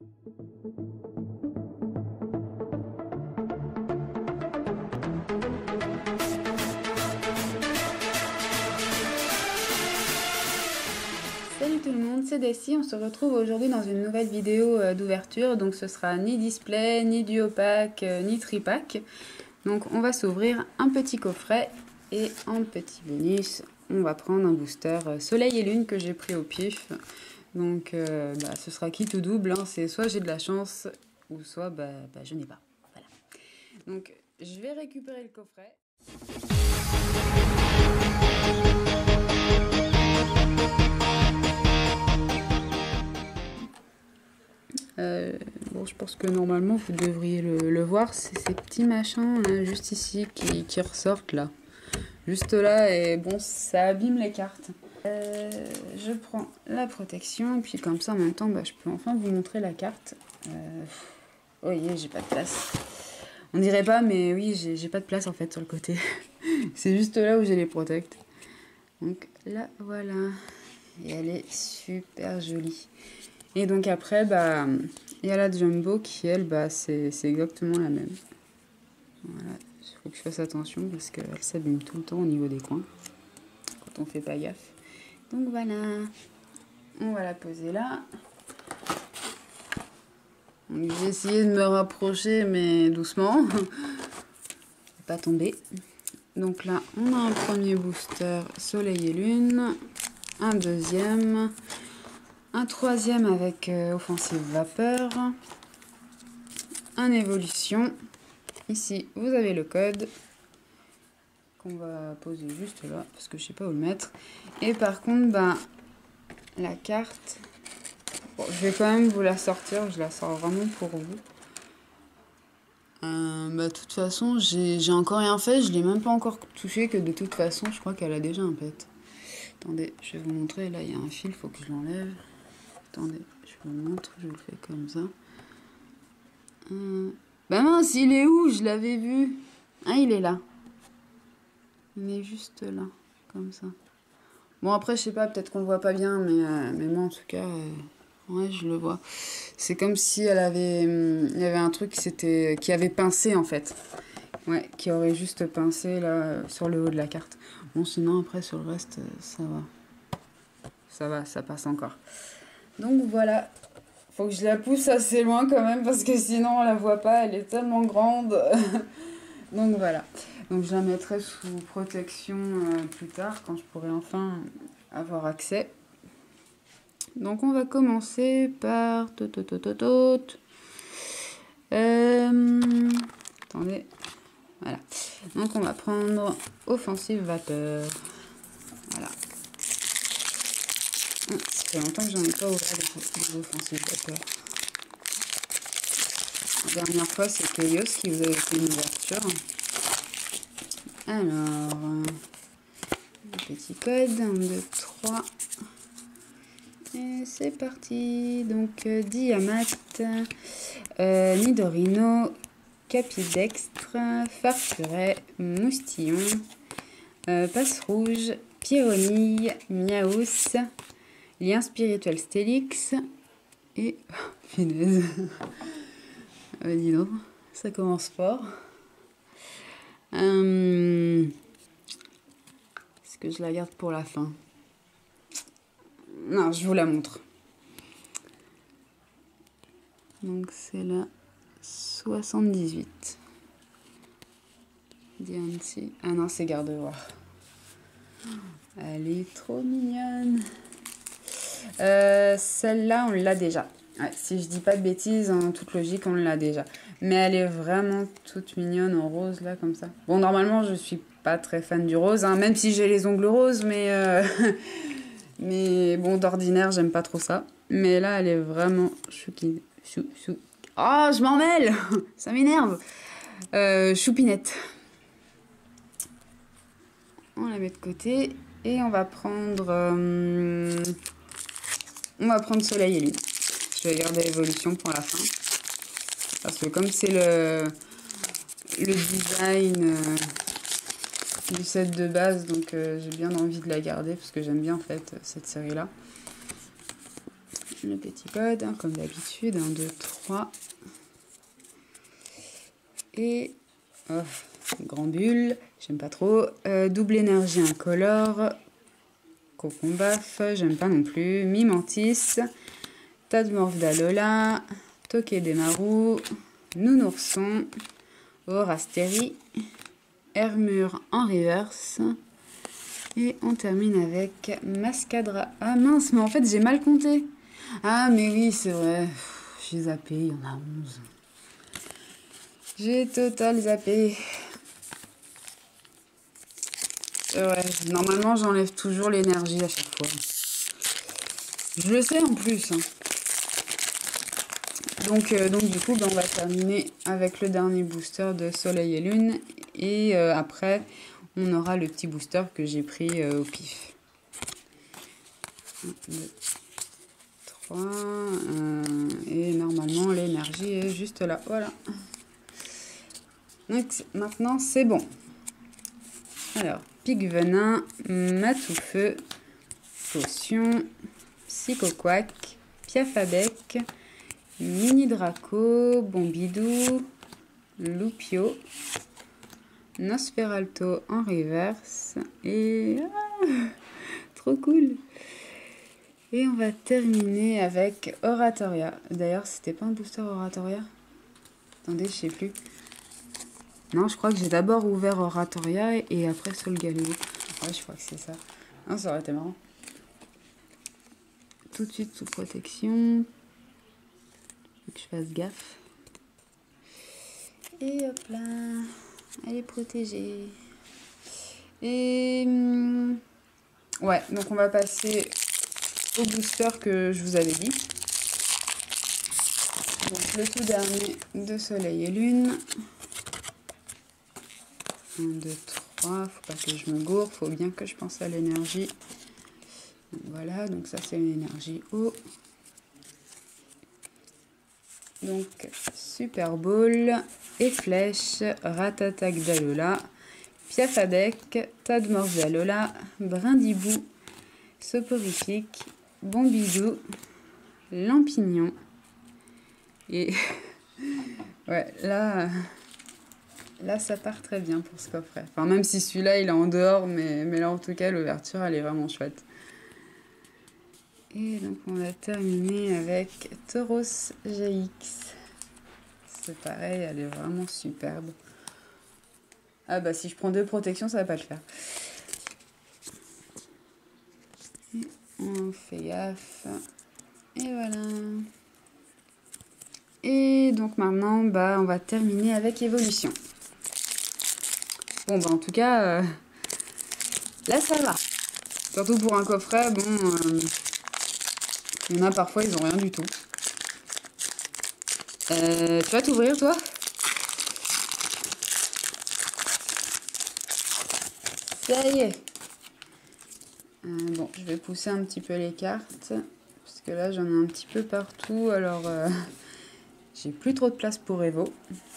Salut tout le monde, c'est Daisy, on se retrouve aujourd'hui dans une nouvelle vidéo d'ouverture, donc ce sera ni display, ni duopack, ni tripack. Donc on va s'ouvrir un petit coffret et en petit bonus, on va prendre un booster Soleil et Lune que j'ai pris au pif. Donc ce sera qui tout double, hein. C'est soit j'ai de la chance ou soit je n'ai pas. Voilà. Donc je vais récupérer le coffret. Bon, je pense que normalement vous devriez le voir, c'est ces petits machins là, juste ici qui ressortent là. Juste là, et bon, ça abîme les cartes. Je prends la protection, et puis comme ça en même temps, je peux enfin vous montrer la carte. Vous voyez, j'ai pas de place. On dirait pas, mais oui, j'ai pas de place en fait sur le côté. C'est juste là où j'ai les protects. Donc là, voilà. Et elle est super jolie. Et donc après, il y a la Jumbo qui, elle, c'est exactement la même. Voilà, il faut que je fasse attention parce qu'elle s'abîme tout le temps au niveau des coins, quand on fait pas gaffe. Donc voilà, on va la poser là. J'ai essayé de me rapprocher, mais doucement, pas tomber. Donc là, on a un premier booster Soleil et Lune, un deuxième... Un troisième avec Offensive Vapeur. Un Évolution. Ici, vous avez le code qu'on va poser juste là parce que je sais pas où le mettre. Et par contre, la carte, bon, je vais quand même vous la sortir. Je la sors vraiment pour vous. De toute façon, j'ai encore rien fait. Je l'ai même pas encore touché que de toute façon, je crois qu'elle a déjà un pet. Attendez, je vais vous montrer. Là, il y a un fil, il faut que je l'enlève. Attendez, je vous montre, je vous le fais comme ça. Mince, il est où? Je l'avais vu. Ah, il est là. Il est juste là, comme ça. Bon, après, je sais pas, peut-être qu'on le voit pas bien, mais moi, en tout cas, ouais, je le vois. C'est comme si il y avait un truc qui avait pincé, en fait. Ouais, qui aurait juste pincé, là, sur le haut de la carte. Bon, sinon, après, sur le reste, ça va. Ça va, ça passe encore. Donc voilà, faut que je la pousse assez loin quand même parce que sinon on la voit pas, elle est tellement grande. Donc voilà, donc je la mettrai sous protection plus tard quand je pourrai enfin avoir accès. Donc on va commencer par... Attendez, voilà. Donc on va prendre Offensive Vapeur. Voilà. Ça fait longtemps que j'en ai pas ouvert des Offensive Vapeur. La dernière fois, c'est Kaios qui vous avait fait une ouverture. Alors, le petit code, 1, 2, 3. Et c'est parti. Donc, Diamat, Nidorino, Capidextre, Farfuret, Moustillon, Passe Rouge, Pyronille, Miaous, Lien spirituel Stélix et... Finesse. Dis donc, ça commence fort. Est-ce que je la garde pour la fin? Non, je vous la montre. Donc c'est la 78. Diancy. Ah non, c'est Gardevoir. Elle est trop mignonne. Celle-là, on l'a déjà. Ouais, si je dis pas de bêtises, en toute logique, on l'a déjà. Mais elle est vraiment toute mignonne en rose, là, comme ça. Bon, normalement, je suis pas très fan du rose, hein, même si j'ai les ongles roses, mais... mais bon, d'ordinaire, j'aime pas trop ça. Mais là, elle est vraiment chouki. Oh, je m'en mêle. Ça m'énerve. Choupinette. On la met de côté. Et on va prendre... Soleil et Lune. Je vais garder l'évolution pour la fin. Parce que comme c'est le design du set de base, donc j'ai bien envie de la garder parce que j'aime bien en fait cette série là. le petit code, hein, comme d'habitude, 1, 2, 3. Et oh, grand bulle, j'aime pas trop. Double énergie incolore. Cocombaf, j'aime pas non plus. Mimantis. Tadmorph d'Alola. Tokidemaru. Nounourson. Orasteri. Hermure en reverse. Et on termine avec Mascadra. Ah mince, mais en fait j'ai mal compté. Ah mais oui, c'est vrai. J'ai zappé, il y en a 11. J'ai total zappé. Ouais, normalement j'enlève toujours l'énergie à chaque fois. Je le sais en plus. Hein. Donc du coup, on va terminer avec le dernier booster de Soleil et Lune. Et après, on aura le petit booster que j'ai pris au pif. 1, 2, 3. Et normalement, l'énergie est juste là. Voilà. Donc maintenant, c'est bon. Alors, pic venin, Matoufeu, potion, psychoquack, piafabec, mini draco, bombidou, loupio, nosferalto en reverse et trop cool. Et on va terminer avec Oratoria. D'ailleurs, c'était pas un booster Oratoria? Attendez, je sais plus. Non, je crois que j'ai d'abord ouvert Oratoria et après Solgaleo. Ouais, je crois que c'est ça. Non, ça aurait été marrant. Tout de suite sous protection. Faut que je fasse gaffe. Et hop là. Elle est protégée. Et... ouais, donc on va passer au booster que je vous avais dit. Donc le tout dernier de Soleil et Lune. 1, 2, 3, faut pas que je me gourre, faut bien que je pense à l'énergie. Voilà, donc ça c'est une énergie eau. Donc Super Bowl, et Flèche, Ratatak d'Alola, Piafadec, Tadmorph d'Alola, Brindibou, Soporifique, Bombidou, Lampignon. Et ouais, là ça part très bien pour ce coffret. Enfin, même si celui-là, il est en dehors, mais là, en tout cas, l'ouverture, elle est vraiment chouette. Et donc, on va terminer avec Tauros GX. C'est pareil, elle est vraiment superbe. Ah bah, si je prends 2 protections, ça va pas le faire. Et on fait gaffe. Et voilà. Et donc, maintenant, bah, on va terminer avec Évolution. Bon, bah en tout cas, là ça va. Surtout pour un coffret, bon, il y en a parfois, ils ont rien du tout. Tu vas t'ouvrir, toi? Ça y est. Bon, je vais pousser un petit peu les cartes, parce que là, j'en ai un petit peu partout, alors j'ai plus trop de place pour Evo.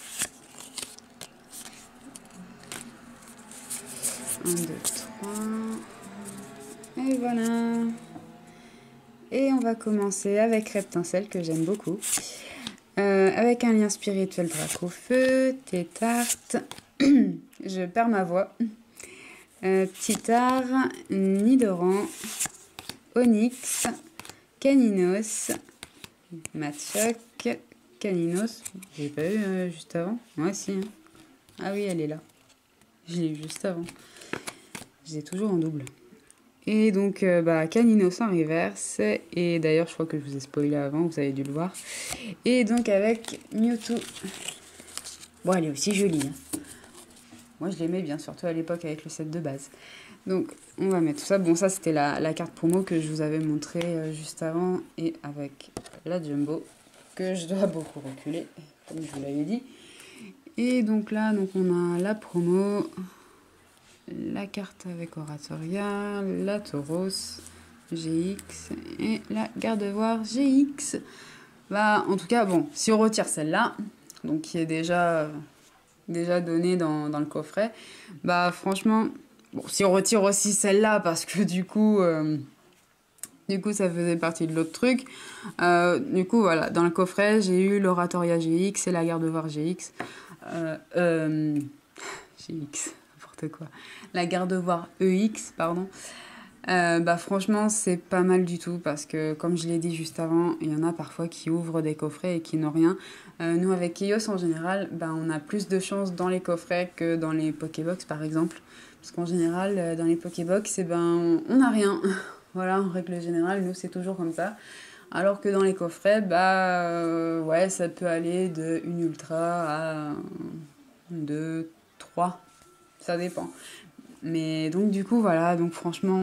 1, 2, 3. Et voilà. Et on va commencer avec Reptincelle, que j'aime beaucoup. Avec un lien spirituel Dracofeu, Tétarte. Je perds ma voix. Titar, Nidoran, Onyx, Caninos, Machoc, Caninos. J'ai pas eu juste avant. Ouais, si. Hein. Ah oui, elle est là. Je l'ai eu juste avant. Je l'ai toujours en double. Et donc, Caninos en reverse. Et d'ailleurs, je crois que je vous ai spoilé avant, vous avez dû le voir. Et donc, avec Mewtwo. Bon, elle est aussi jolie. Hein. Moi, je l'aimais bien, surtout à l'époque avec le set de base. Donc, on va mettre tout ça. Bon, ça, c'était la carte promo que je vous avais montrée juste avant. Et avec la Jumbo, que je dois beaucoup reculer, comme je vous l'avais dit. Et donc là, on a la promo, la carte avec Oratoria, la Tauros GX et la Gardevoir GX. Bah, en tout cas, bon, si on retire celle-là, donc qui est déjà donnée dans le coffret, bah franchement, bon, si on retire aussi celle-là, parce que du coup, Du coup, ça faisait partie de l'autre truc. Du coup, voilà, dans le coffret, j'ai eu l'Oratoria GX et la Gardevoir GX. GX, n'importe quoi. La Gardevoir EX, pardon. Franchement, c'est pas mal du tout parce que, comme je l'ai dit juste avant, il y en a parfois qui ouvrent des coffrets et qui n'ont rien. Nous, avec Kios, en général, on a plus de chance dans les coffrets que dans les Pokébox, par exemple. Parce qu'en général, dans les Pokébox, on n'a rien. Voilà, en règle générale, nous, c'est toujours comme ça. Alors que dans les coffrets, ouais, ça peut aller de une ultra à 2, 3. Ça dépend. Mais donc, du coup, voilà. Donc, franchement,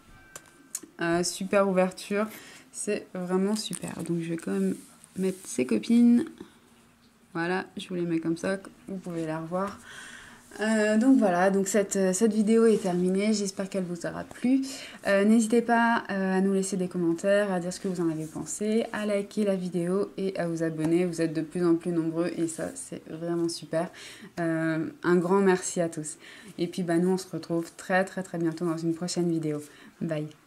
super ouverture. C'est vraiment super. Donc, je vais quand même mettre ses copines. Voilà, je vous les mets comme ça. Vous pouvez la revoir. Donc voilà, donc cette vidéo est terminée, j'espère qu'elle vous aura plu. N'hésitez pas à nous laisser des commentaires, à dire ce que vous en avez pensé, à liker la vidéo et à vous abonner. Vous êtes de plus en plus nombreux et ça, c'est vraiment super. Un grand merci à tous. Et puis nous, on se retrouve très très très bientôt dans une prochaine vidéo. Bye.